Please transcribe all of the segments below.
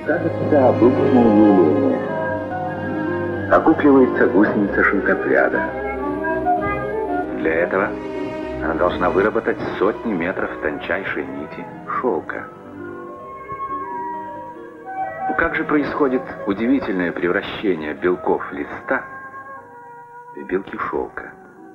Кажется, обычное явление. Окукливается гусеница шелкопряда. Для этого она должна выработать сотни метров тончайшей нити шелка. Как же происходит удивительное превращение белков листа в белки шелка?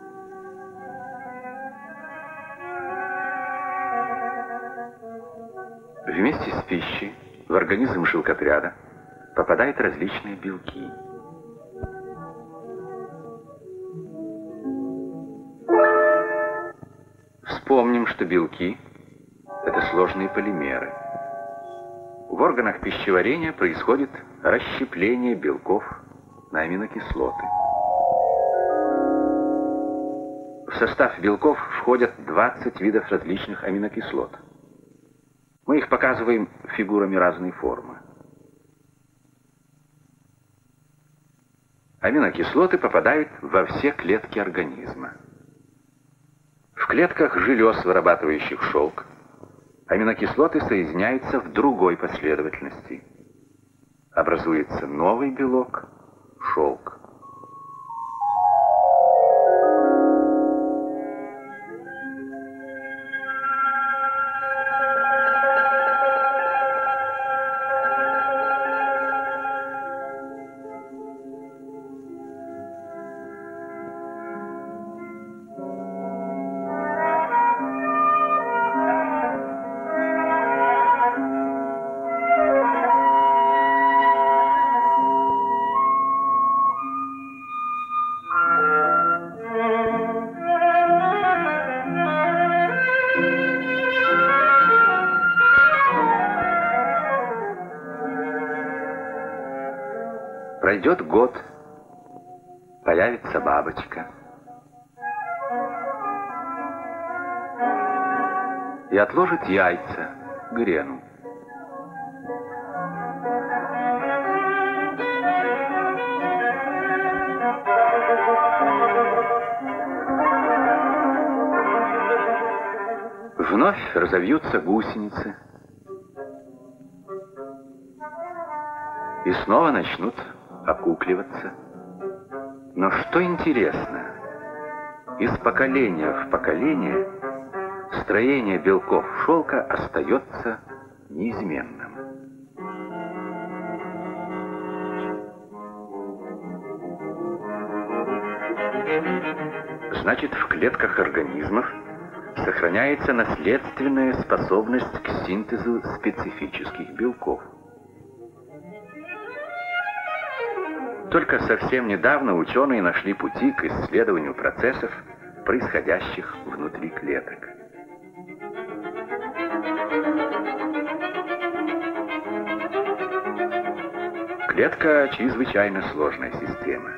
Вместе с пищей в организм шелкопряда попадают различные белки. Вспомним, что белки – это сложные полимеры. В органах пищеварения происходит расщепление белков на аминокислоты. В состав белков входят 20 видов различных аминокислот. Мы их показываем фигурами разной формы. Аминокислоты попадают во все клетки организма. В клетках желез, вырабатывающих шелк, аминокислоты соединяются в другой последовательности. Образуется новый белок – шелк. Пройдет год, появится бабочка. И отложит яйца, грену. Вновь разовьются гусеницы. И снова начнут окукливаться. Но что интересно, из поколения в поколение строение белков шелка остается неизменным. Значит, в клетках организмов сохраняется наследственная способность к синтезу специфических белков. Только совсем недавно ученые нашли пути к исследованию процессов, происходящих внутри клеток. Клетка – чрезвычайно сложная система.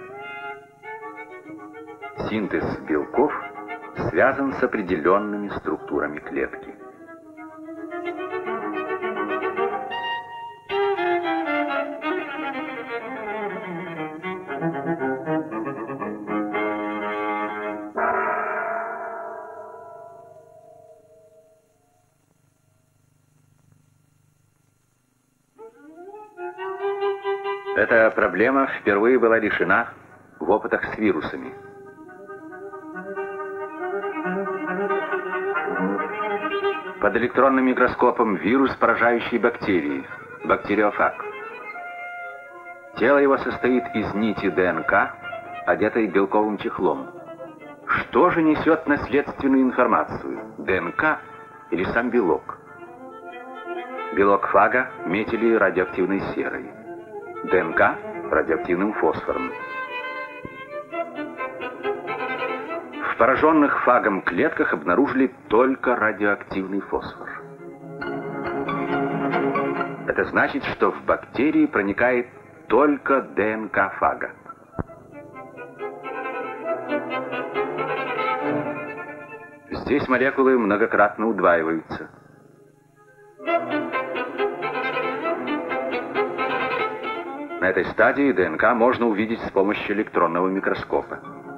Синтез белков связан с определенными структурами клетки. Эта проблема впервые была решена в опытах с вирусами. Под электронным микроскопом вирус, поражающий бактерии, бактериофаг. Тело его состоит из нити ДНК, одетой белковым чехлом. Что же несет наследственную информацию, ДНК или сам белок? Белок фага метили радиоактивной серой. ДНК – радиоактивным фосфором. В пораженных фагом клетках обнаружили только радиоактивный фосфор. Это значит, что в бактерии проникает только ДНК фага. Здесь молекулы многократно удваиваются. На этой стадии ДНК можно увидеть с помощью электронного микроскопа.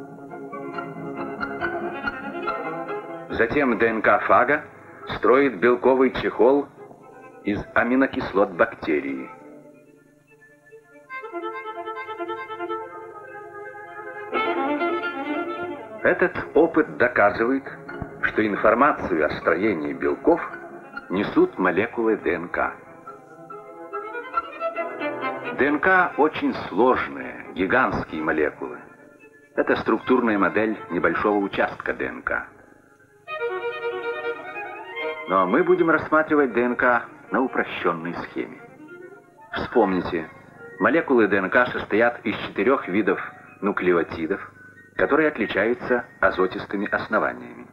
Затем ДНК фага строит белковый чехол из аминокислот бактерии. Этот опыт доказывает, что информацию о строении белков несут молекулы ДНК. ДНК очень сложные, гигантские молекулы. Это структурная модель небольшого участка ДНК. Но мы будем рассматривать ДНК на упрощенной схеме. Вспомните, молекулы ДНК состоят из 4 видов нуклеотидов, которые отличаются азотистыми основаниями.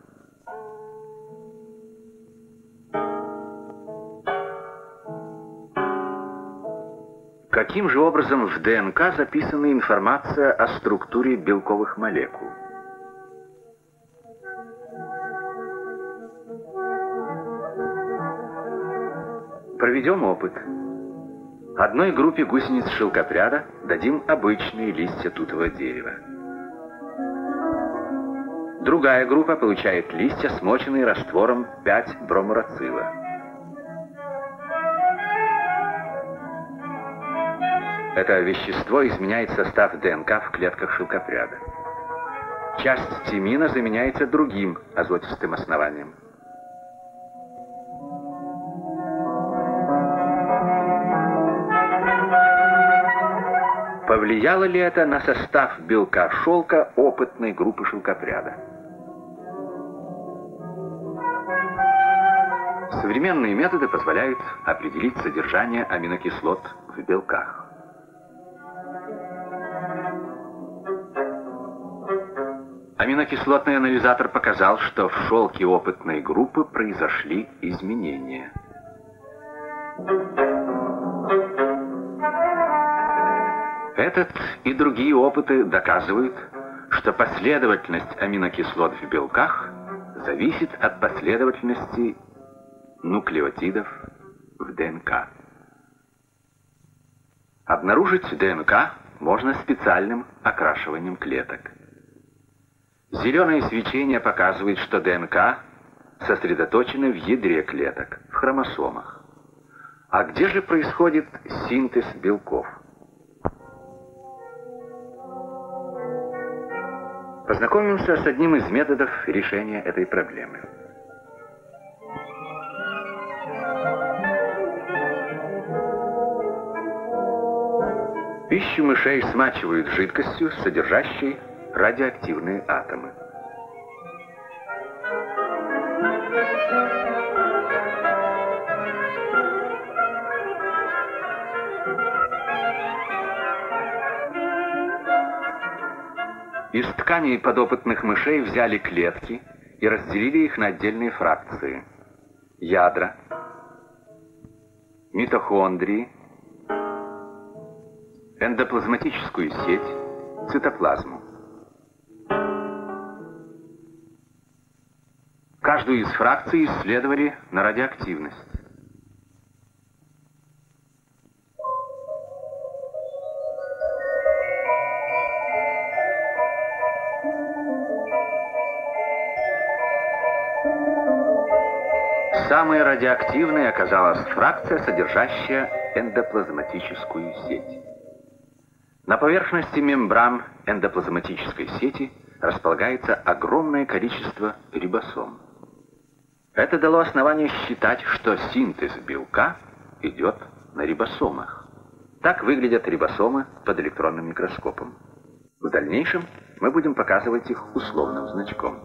Каким же образом в ДНК записана информация о структуре белковых молекул? Проведем опыт. Одной группе гусениц шелкопряда дадим обычные листья тутового дерева. Другая группа получает листья, смоченные раствором 5-бромурацила. Это вещество изменяет состав ДНК в клетках шелкопряда. Часть тимина заменяется другим азотистым основанием. Повлияло ли это на состав белка шелка опытной группы шелкопряда? Современные методы позволяют определить содержание аминокислот в белках. Аминокислотный анализатор показал, что в шелке опытной группы произошли изменения. Этот и другие опыты доказывают, что последовательность аминокислот в белках зависит от последовательности нуклеотидов в ДНК. Обнаружить ДНК можно специальным окрашиванием клеток. Зеленое свечение показывает, что ДНК сосредоточена в ядре клеток, в хромосомах. А где же происходит синтез белков? Познакомимся с одним из методов решения этой проблемы. Пищу мышей смачивают жидкостью, содержащей радиоактивные атомы. Из тканей подопытных мышей взяли клетки и разделили их на отдельные фракции: ядра, митохондрии, эндоплазматическую сеть, цитоплазму. Каждую из фракций исследовали на радиоактивность. Самой радиоактивной оказалась фракция, содержащая эндоплазматическую сеть. На поверхности мембран эндоплазматической сети располагается огромное количество рибосом. Это дало основание считать, что синтез белка идет на рибосомах. Так выглядят рибосомы под электронным микроскопом. В дальнейшем мы будем показывать их условным значком.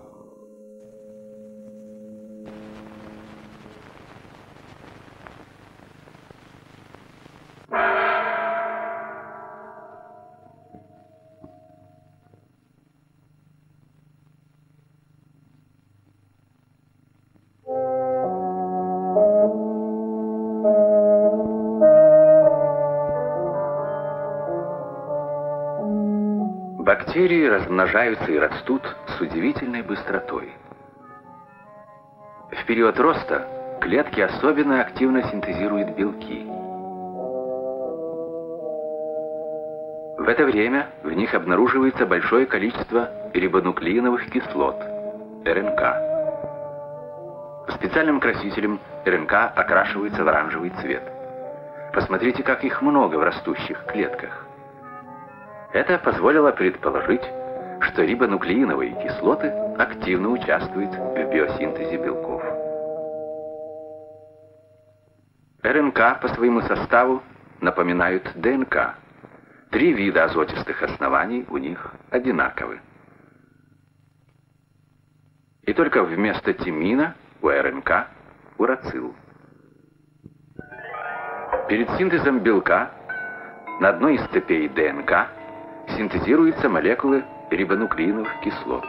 Бактерии размножаются и растут с удивительной быстротой. В период роста клетки особенно активно синтезируют белки. В это время в них обнаруживается большое количество рибонуклеиновых кислот, РНК. Специальным красителем РНК окрашивается в оранжевый цвет. Посмотрите, как их много в растущих клетках. Это позволило предположить, что рибонуклеиновые кислоты активно участвуют в биосинтезе белков. РНК по своему составу напоминают ДНК. 3 вида азотистых оснований у них одинаковы. И только вместо тимина у РНК урацил. Перед синтезом белка на одной из цепей ДНК синтезируются молекулы рибонуклеиновых кислот.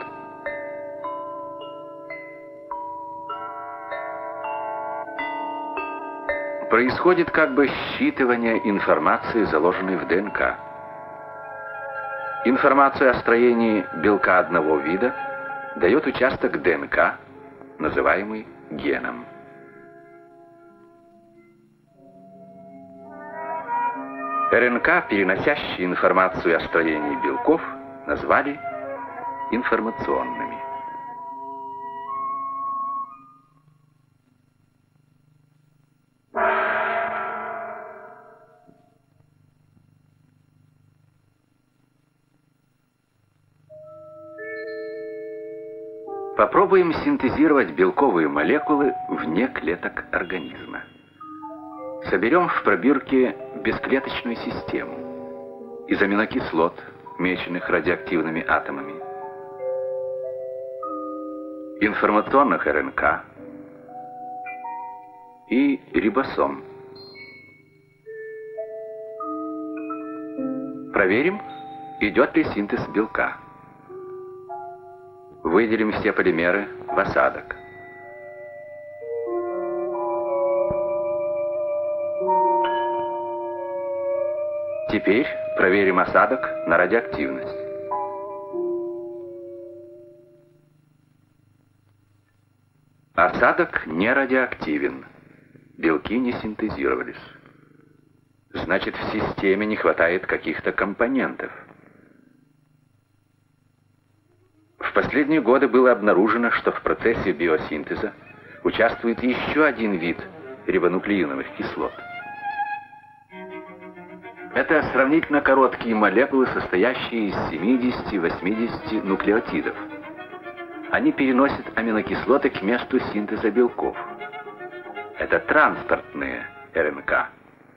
Происходит как бы считывание информации, заложенной в ДНК. Информацию о строении белка одного вида дает участок ДНК, называемый геном. РНК, переносящие информацию о строении белков, назвали информационными. Попробуем синтезировать белковые молекулы вне клеток организма. Соберем в пробирке бесклеточную систему из аминокислот, меченных радиоактивными атомами, информационных РНК и рибосом. Проверим, идет ли синтез белка. Выделим все полимеры в осадок. Теперь проверим осадок на радиоактивность. Осадок не радиоактивен. Белки не синтезировались. Значит, в системе не хватает каких-то компонентов. В последние годы было обнаружено, что в процессе биосинтеза участвует еще один вид рибонуклеиновых кислот. Это сравнительно короткие молекулы, состоящие из 70-80 нуклеотидов. Они переносят аминокислоты к месту синтеза белков. Это транспортные РНК.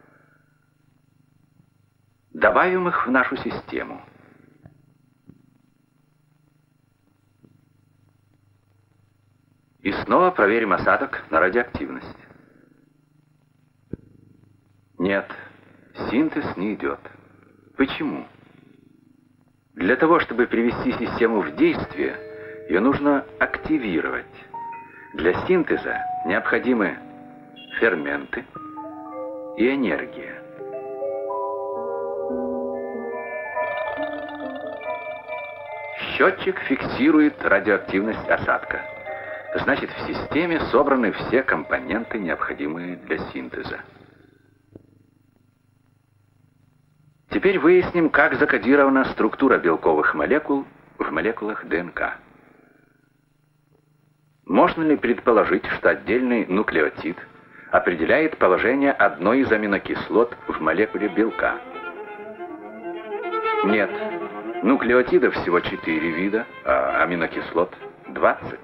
Добавим их в нашу систему. И снова проверим осадок на радиоактивность. Нет, синтез не идет. Почему? Для того, чтобы привести систему в действие, ее нужно активировать. Для синтеза необходимы ферменты и энергия. Счетчик фиксирует радиоактивность осадка. Значит, в системе собраны все компоненты, необходимые для синтеза. Теперь выясним, как закодирована структура белковых молекул в молекулах ДНК. Можно ли предположить, что отдельный нуклеотид определяет положение одной из аминокислот в молекуле белка? Нет. Нуклеотидов всего 4 вида, а аминокислот 20.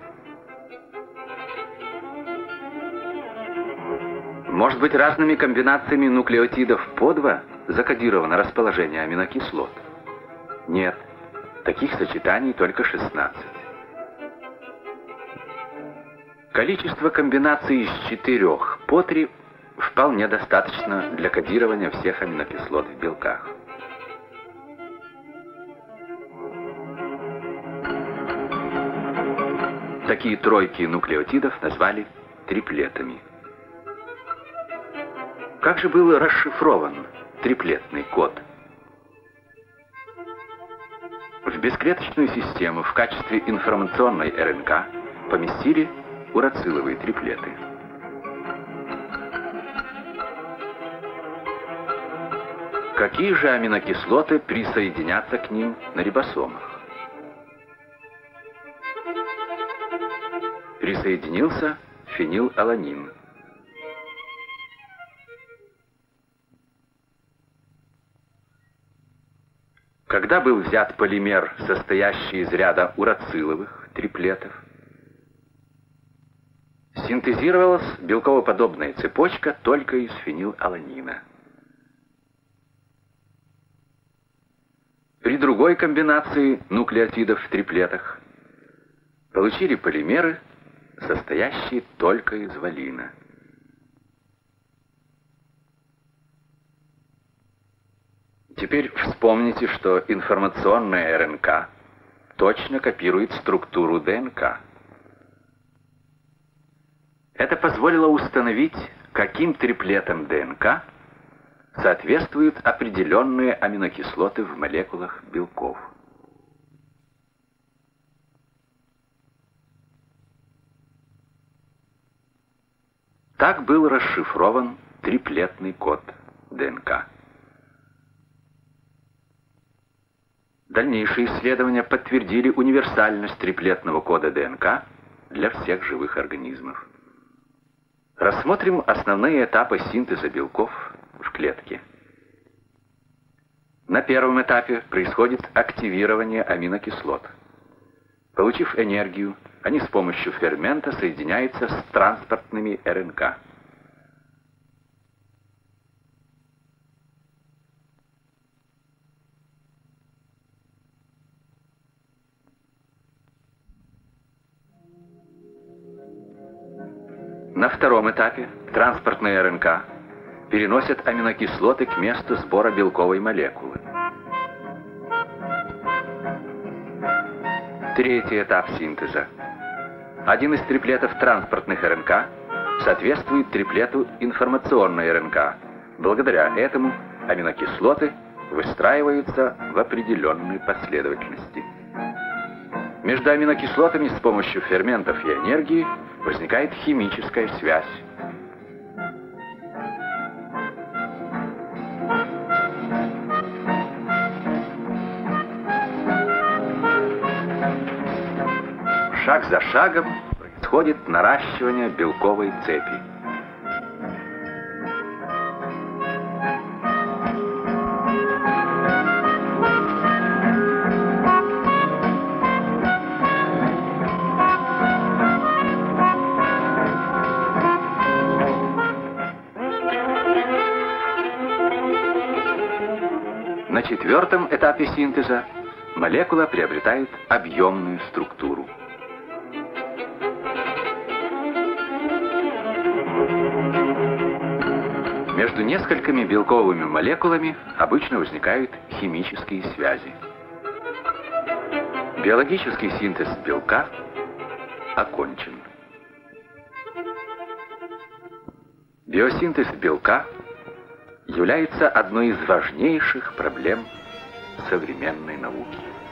Может быть, разными комбинациями нуклеотидов по 2 закодировано расположение аминокислот? Нет. Таких сочетаний только 16. Количество комбинаций из 4 по 3 вполне достаточно для кодирования всех аминокислот в белках. Такие тройки нуклеотидов назвали триплетами. Как же был расшифрован триплетный код? В бесклеточную систему в качестве информационной РНК поместили урациловые триплеты. Какие же аминокислоты присоединятся к ним на рибосомах? Присоединился фенилаланин. Когда был взят полимер, состоящий из ряда урациловых триплетов, синтезировалась белковоподобная цепочка только из фенилаланина. При другой комбинации нуклеотидов в триплетах получили полимеры, состоящие только из валина. Теперь вспомните, что информационная РНК точно копирует структуру ДНК. Это позволило установить, каким триплетам ДНК соответствуют определенные аминокислоты в молекулах белков. Так был расшифрован триплетный код ДНК. Дальнейшие исследования подтвердили универсальность триплетного кода ДНК для всех живых организмов. Рассмотрим основные этапы синтеза белков в клетке. На первом этапе происходит активирование аминокислот. Получив энергию, они с помощью фермента соединяются с транспортными РНК. На втором этапе транспортные РНК переносят аминокислоты к месту сбора белковой молекулы. Третий этап синтеза. Один из триплетов транспортных РНК соответствует триплету информационной РНК. Благодаря этому аминокислоты выстраиваются в определенной последовательности. Между аминокислотами с помощью ферментов и энергии возникает химическая связь. Шаг за шагом происходит наращивание белковой цепи. На четвертом этапе синтеза молекула приобретает объемную структуру. Между несколькими белковыми молекулами обычно возникают химические связи. Биологический синтез белка окончен. Биосинтез белка является одной из важнейших проблем современной науки.